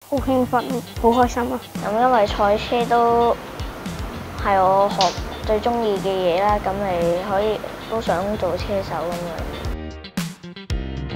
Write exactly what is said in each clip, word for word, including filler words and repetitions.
好興奮，好開心啊！ 咁因為賽車都係我學最中意嘅嘢啦，咁你可以都想做車手咁樣。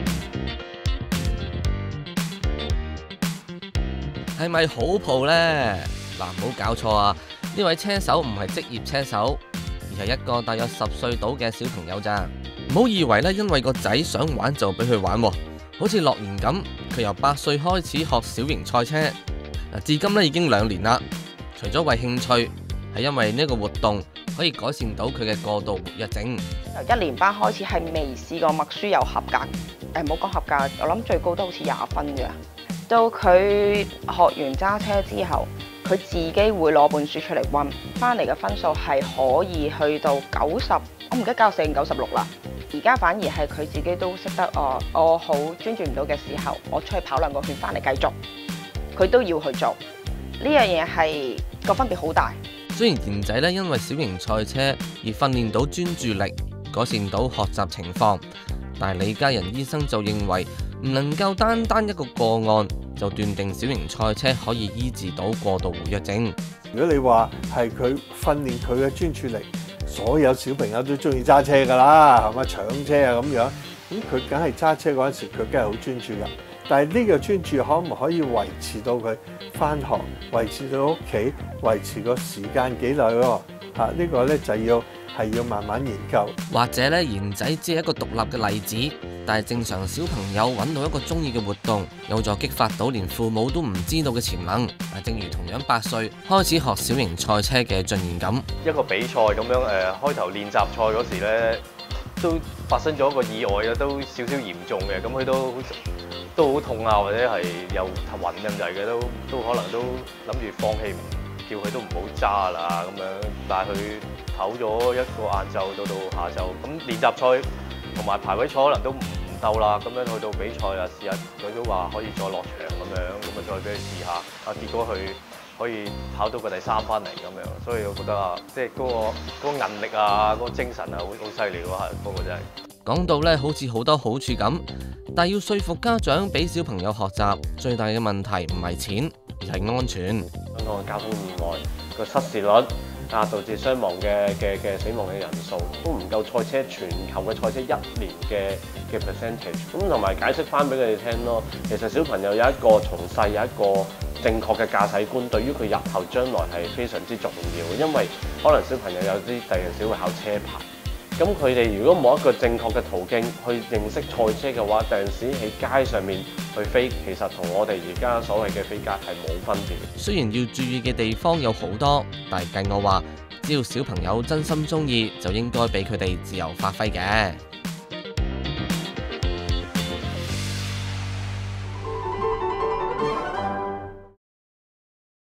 係咪好蒲呢？嗱，唔好搞錯啊！呢位車手唔係職業車手，而係一個大約十歲到嘅小朋友咋。唔好以為咧，因為個仔想玩就俾佢玩喎。好似樂言咁，佢由八歲開始學小型賽車，嗱，至今咧已經兩年啦。除咗為興趣，係因為呢個活動可以改善到佢嘅過度活躍症。 由一年班開始係未試過默書有合格，誒唔好講合格，我諗最高都好似廿分嘅。到佢學完揸車之後，佢自己會攞本書出嚟溫，翻嚟嘅分數係可以去到九十，我唔記得九十四定九十六啦。而家反而係佢自己都識得，哦，我好專注唔到嘅時候，我出去跑兩個圈翻嚟繼續，佢都要去做。呢樣嘢係個分別好大。 雖然賢仔咧因為小型賽車而訓練到專注力，改善到學習情況，但係李家仁醫生就認為唔能夠單單一個個案就斷定小型賽車可以醫治到過度活躍症。 如果你話係佢訓練佢嘅專注力，所有小朋友都中意揸車㗎啦，係咪搶車啊咁樣？咁佢梗係揸車嗰陣時，佢梗係好專注㗎。但係呢個專注可唔可以維持到佢返學，維持到屋企，維持個時間幾耐喎？嚇，呢個咧就要係要慢慢研究。或者咧，賢仔只係一個獨立嘅例子，但係正常小朋友揾到一個中意嘅活動，有助激發到連父母都唔知道嘅潛能。啊，正如同樣八歲開始學小型賽車嘅俊賢咁， 一個比賽咁樣誒，開頭練習賽嗰時咧，都發生咗一個意外啊，都少少嚴重嘅，咁佢都都好痛啊，或者係又暈咁滯嘅，都都可能都諗住放棄，叫佢都唔好揸啦咁樣。但係佢唞咗一個晏晝到到下晝，咁練習賽同埋排位賽可能都唔唔鬥啦，咁樣去到比賽啊，試下佢都話可以再落場咁樣，咁啊再俾佢試下，啊結果佢可以跑到個第三翻嚟咁樣，所以我覺得啊，即係嗰個嗰個韌力啊，嗰個精神啊，好好犀利喎，係嗰個真係。講到咧，好似好多好處咁，但係要說服家長俾小朋友學習，最大嘅問題唔係錢，而係安全。香港嘅交通意外個失事率啊，導致傷亡嘅嘅嘅死亡嘅人數都唔夠賽車全球嘅賽車一年嘅嘅 percentage。咁同埋解釋翻俾佢哋聽咯，其實小朋友有一個從細有一個正確嘅駕駛觀，對於佢日後將來係非常之重要。因為可能小朋友有啲第陣時會考車牌。咁佢哋如果冇一個正確嘅途徑去認識賽車嘅話，第陣時喺街上面去飛，其實同我哋而家所謂嘅飛架係冇分別。雖然要注意嘅地方有好多，但係計我話，只要小朋友真心中意，就應該俾佢哋自由發揮嘅。